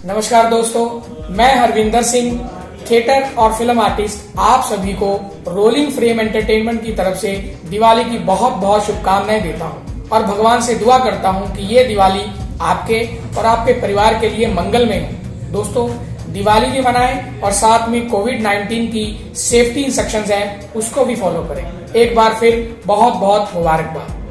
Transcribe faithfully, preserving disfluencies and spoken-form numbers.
नमस्कार दोस्तों, मैं हरविंदर सिंह, थिएटर और फिल्म आर्टिस्ट, आप सभी को रोलिंग फ्रेम एंटरटेनमेंट की तरफ से दिवाली की बहुत बहुत शुभकामनाएं देता हूं और भगवान से दुआ करता हूं कि ये दिवाली आपके और आपके परिवार के लिए मंगलमय हो। दोस्तों, दिवाली भी मनाएं और साथ में कोविड नाइन्टीन की सेफ्टी इंस्ट्रक्शंस हैं उसको भी फॉलो करें। एक बार फिर बहुत बहुत मुबारकबाद।